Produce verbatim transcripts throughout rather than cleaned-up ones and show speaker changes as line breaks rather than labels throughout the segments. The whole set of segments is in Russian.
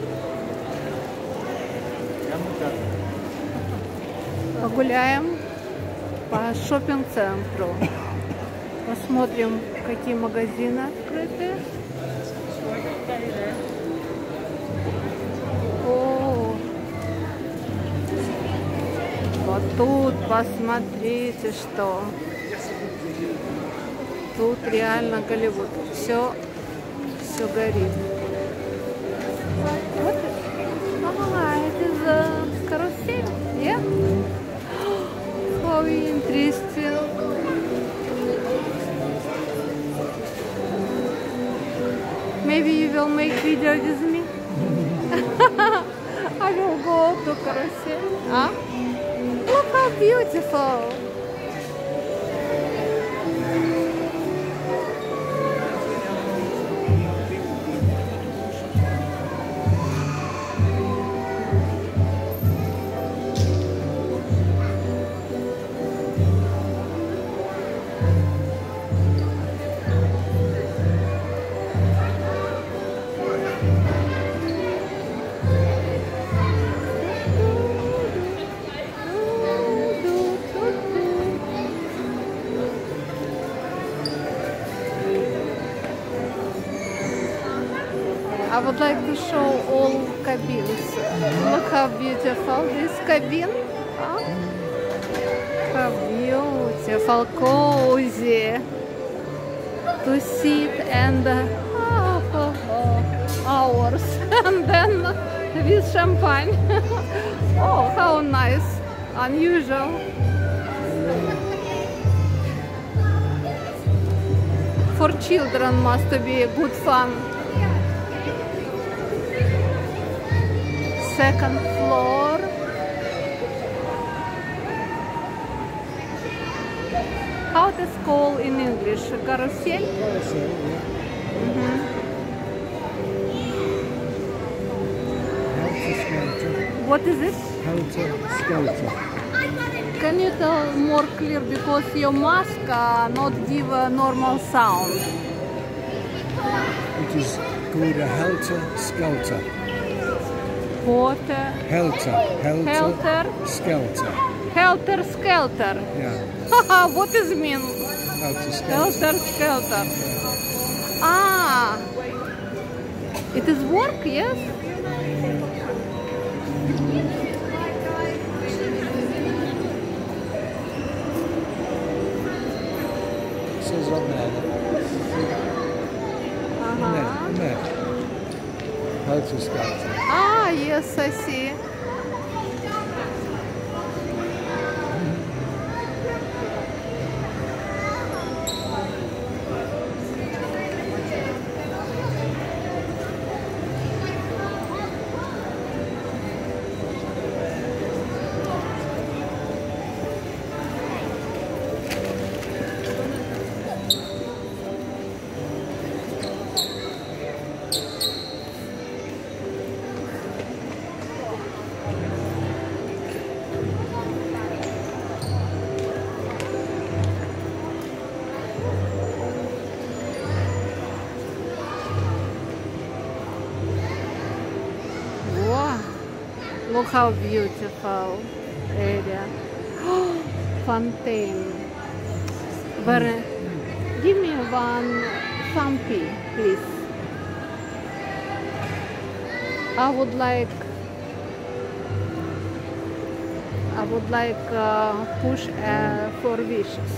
Погуляем по шопинг-центру. Посмотрим, какие магазины открыты. О, вот тут посмотрите, что. Тут реально Голливуд. Все, все горит. Вот. А, это карусель. Yeah? How interesting. Maybe you will make video with me. I will go to carousel. Huh? Look how beautiful. I would like to show all cabins. Look how beautiful this cabin. Huh? How beautiful, cozy to sit and uh, oh, oh, oh, hours and then with champagne. Oh, how nice, unusual. For children must be good fun. Second floor. How it is called in English? Carousel?
Carousel, yeah.
Mm-hmm.
Helter-skelter.
What is it?
Helter-skelter.
Can you tell more clear because your mask uh, not give a normal sound?
It is called a helter-skelter.
What?
Helter. Helter.
Helter.
Skelter.
Helter skelter.
Yeah.
What does it mean?
Helter-skelter.
Helter skelter. Ah. It is work, yes?
It says on there.
Uh-huh.
Net, net. Helter-skelter.
Ah, yes, I see. Look how beautiful area. Fountain. But uh, give me one Sampi, please. I would like I would like uh, push uh, for wishes.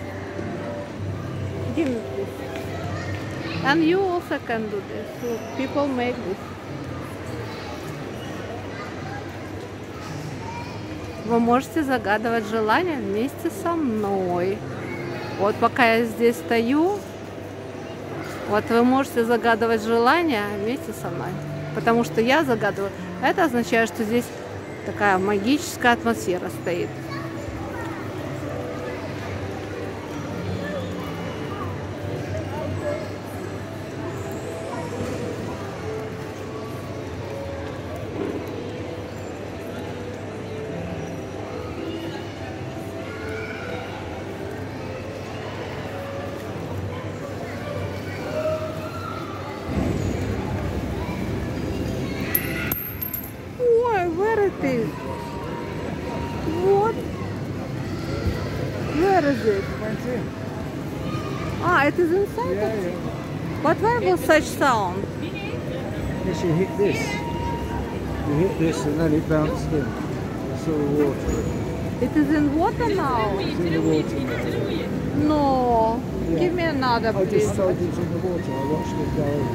Give me please. And you also can do this. So people make this. Вы можете загадывать желания вместе со мной. Вот пока я здесь стою, вот вы можете загадывать желания вместе со мной. Потому что я загадываю. Это означает, что здесь такая магическая атмосфера стоит. Where it is? What? Where is it?
Went in.
Ah, it is inside.
Yeah,
it?
yeah.
But why was such sound?
Yes, you hit this. You hit this and then it bounced in. I saw the water.
It is in water now.
It's in the water now.
No.
Yeah.
Give me another,
I
please.
just told you it's in the water. I watched it go in.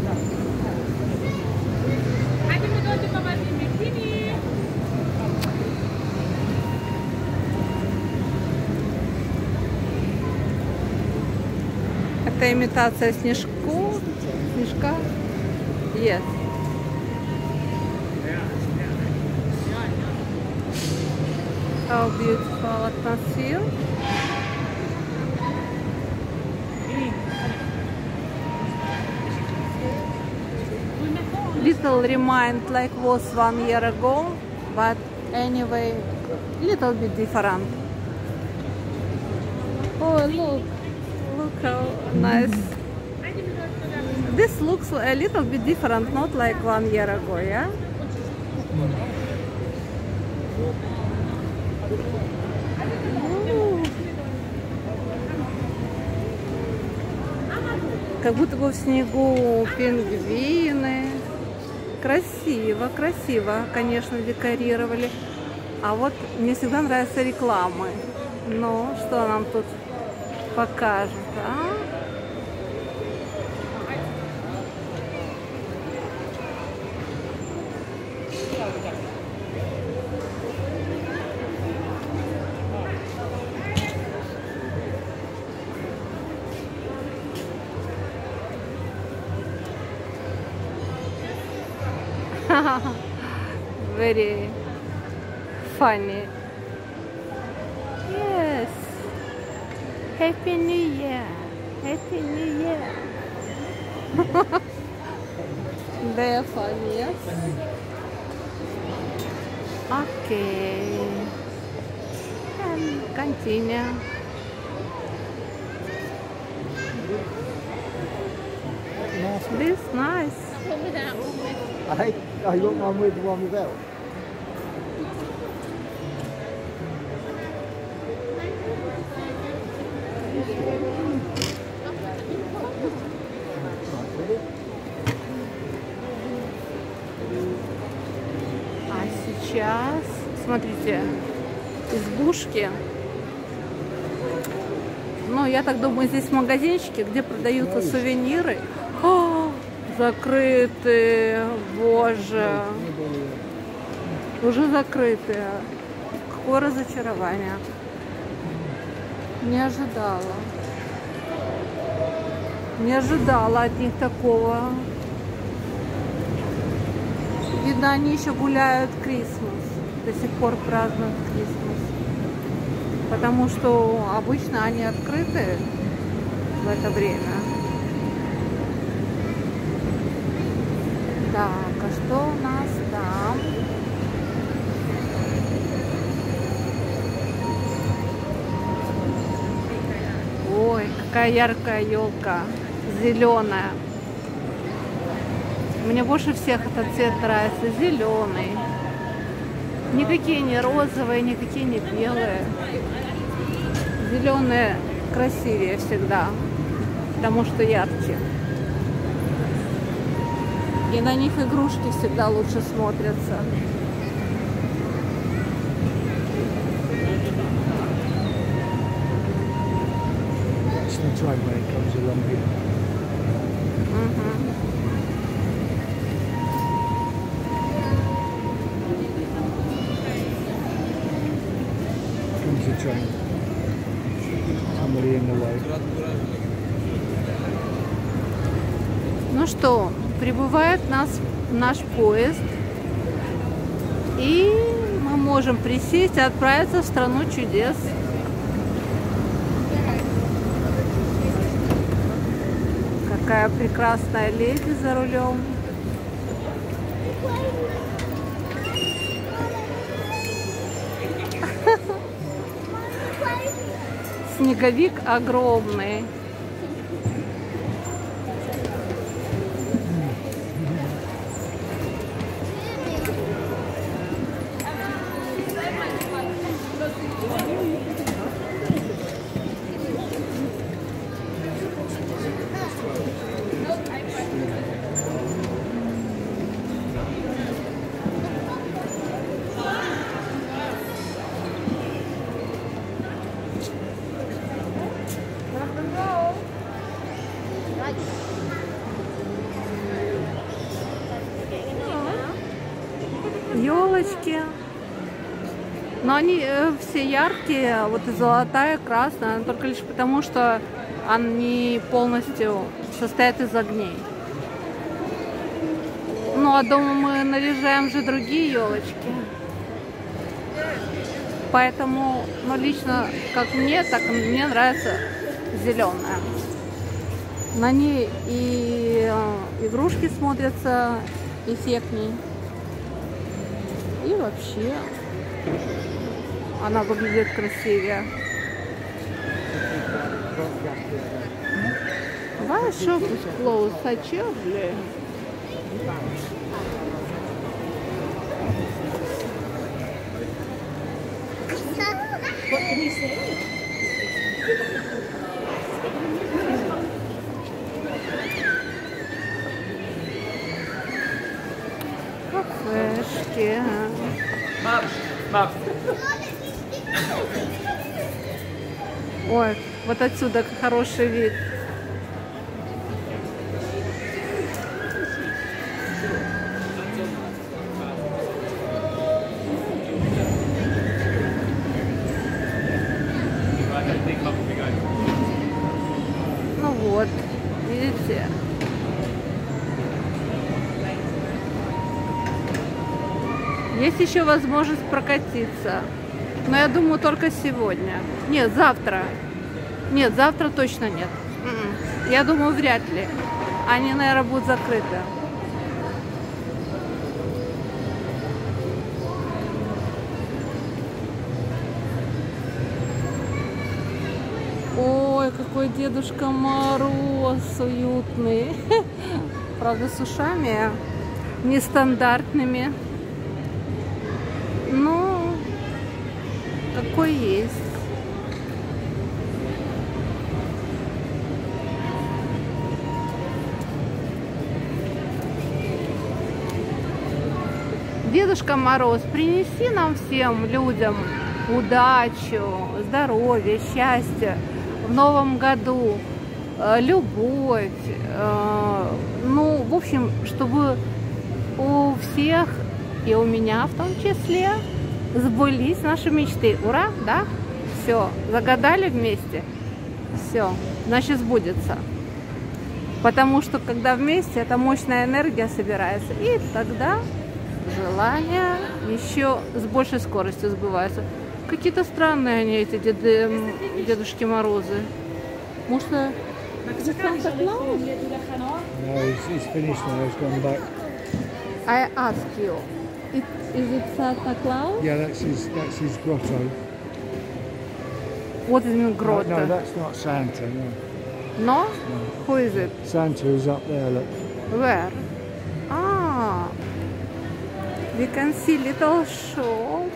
Это имитация снежку. Снежка. Yes. How beautiful atmosphere. Little remind like was one year ago, but anyway, little bit different. Oh look, look how nice. This looks a little bit different, not like one year ago, yeah? Ooh. Как будто бы в снегу пингвины. Красиво, красиво, конечно, декорировали. А вот мне всегда нравятся рекламы. Ну, что нам тут покажут, а? Very funny. Yes. Happy New Year. Happy New Year. They are funny, yes? Okay. And continue. This nice.
I hate, I want one with, one without.
А сейчас, смотрите, избушки. Ну, я так думаю, здесь магазинчики, где продаются сувениры. О, закрыты, боже. Уже закрыты. Какое разочарование. Не ожидала. Не ожидала от них такого. Видно, они еще гуляют Крисмас. До сих пор празднуют Крисмас. Потому что обычно они открыты в это время. Так, а что у нас там? Ой, какая яркая елка, зеленая. Мне больше всех этот цвет нравится, зеленый. Никакие не розовые, никакие не белые. Зеленые красивее всегда, потому что ярче. И на них игрушки всегда лучше смотрятся.
It's the time when it comes along here.
Угу.
Comes the train. Somebody in the way.
Ну что, прибывает нас наш поезд, и мы можем присесть и отправиться в страну чудес. Какая прекрасная леди за рулем. Снеговик огромный. елочки. Но они э, все яркие, вот и золотая, и красная, но только лишь потому, что они полностью состоят из огней. Ну а дома мы наряжаем же другие елочки. Поэтому, ну лично, как мне, так мне нравится зеленая. На ней и э, игрушки смотрятся эффектней. И вообще она выглядит красивее. Why shop is closed such early?
What did he say?
Кафешки.
Мам, мам.
Ой, вот отсюда хороший вид. Ну вот, видите? Есть еще возможность прокатиться. Но я думаю, только сегодня. Нет, завтра. Нет, завтра точно нет. Я думаю, вряд ли. Они, наверное, будут закрыты. Ой, какой Дедушка Мороз уютный. Правда, с ушами нестандартными. Ну, какой есть. Дедушка Мороз, принеси нам всем людям удачу, здоровье, счастье в новом году, любовь. Ну, в общем, чтобы у всех, и у меня в том числе, сбылись наши мечты. Ура, да? Все, загадали вместе? Все, значит, сбудется. Потому что, когда вместе, эта мощная энергия собирается, и тогда желания еще с большей скоростью сбываются. Какие-то странные они, эти деды, Дедушки Морозы. Может, это Санта-Клаус?
No, he's, he's finished now. He's gone back.
I ask you, it, is it Santa Claus?
Yeah, that's his. That's his grotto.
What is in
No,
grotto?
no, that's not Santa. No.
No?
No.
Who is it?
Santa is up there. Look.
Where? Ah, we can see little shop.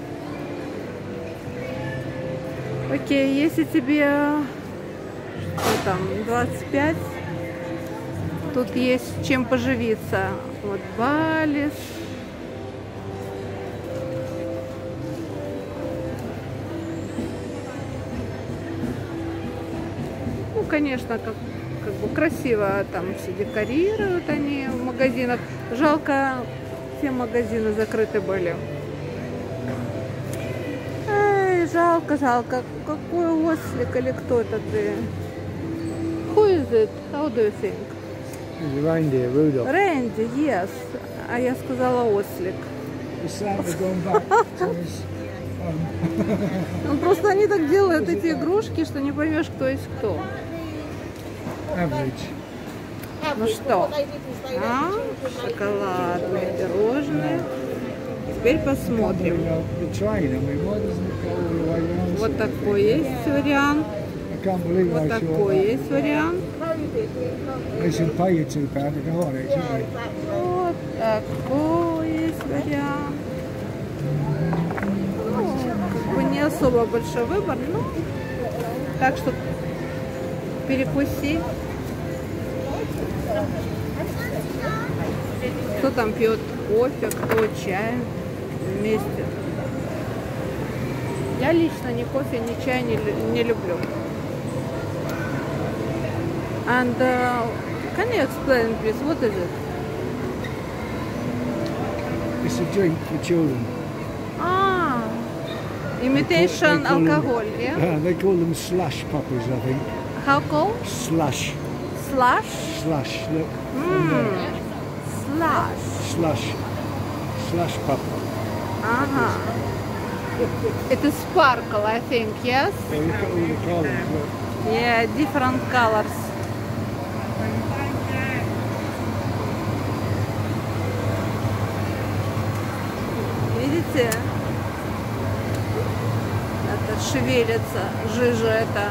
Окей, если тебе что там, двадцать пять, тут есть чем поживиться. Вот Балис. Ну, конечно, как, как бы красиво там все декорируют они в магазинах. Жалко, все магазины закрыты были. Эй, жалко, жалко. Какой ослик или кто это ты? Who is it? How do you think?
There's a reindeer, Rudolph.
Рэнди, yes. А я сказала ослик.
Is Santa gone back to his home?
Ну, просто они так делают, эти игрушки, что не поймешь, кто есть кто.
Average.
Ну что, а? Шоколадные пирожные. Теперь посмотрим.
The train. I mean, why doesn't it go all the way around?
Вот такой есть вариант.
I can't believe
Вот
how short
такой
that.
есть вариант.
They should pay you two pound to go on it, shouldn't they?
Вот такой есть вариант. Ну, как бы не особо большой выбор, но так что перекуси. Кто там пьет кофе, кто чай вместе. Я лично ни кофе, ни чай не, не люблю. And uh, can you explain, please, what is it?
It's a drink for children.
А, imitation
They call them-
alcohol, yeah?
Uh, they call them slush puppies, I think.
How called?
Slush.
Slush?
Slush. Look.
Mmm, slush.
Slush. Slush pup.
Ага. It is sparkle, I think, yes?
Yeah, look at all the colours. Look.
Yeah, different colors. Видите? Это шевелится, жижа это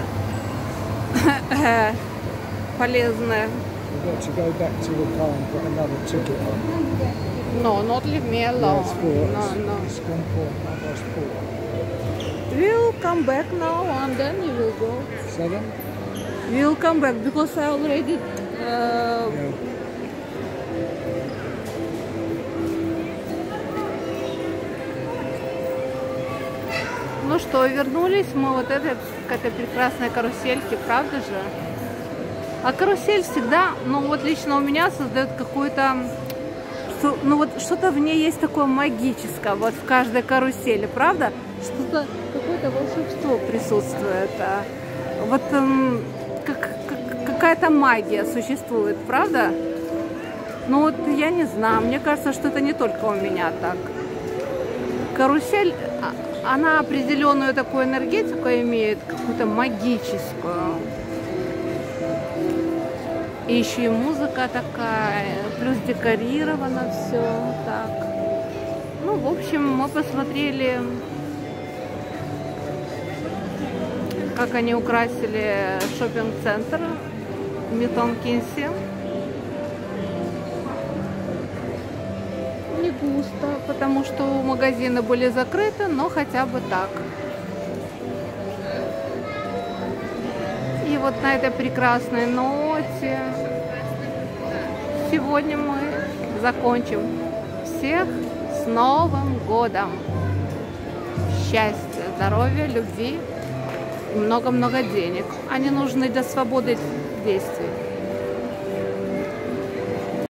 полезная.
We've got to go back to the car and put another ticket on.
No, not leave me
Yeah,
alone.
it's four.
No,
It's,
no.
it's gone four. That was four.
We'll come back now and then you will go.
Seven?
We'll come back because I already uh,
Yeah.
Ну что, вернулись мы вот этой, к этой прекрасной карусельке, правда же? А карусель всегда, ну вот лично у меня создает какую-то, что- ну вот что-то в ней есть такое магическое, вот в каждой карусели, правда? Что-то, какое-то волшебство присутствует. а. Вот эм, как, как- какая-то магия существует, правда? Ну вот я не знаю, мне кажется, что это не только у меня так. Карусель, а- она определенную такую энергетику имеет, какую-то магическую. И еще и музыка такая, плюс декорировано все так. Ну, в общем, мы посмотрели, как они украсили шоппинг-центр Милтон Кейси. Не густо, потому что магазины были закрыты, но хотя бы так. И вот на этой прекрасной ноте сегодня мы закончим. Всех с Новым годом! Счастья, здоровья, любви и много-много денег. Они нужны для свободы действий.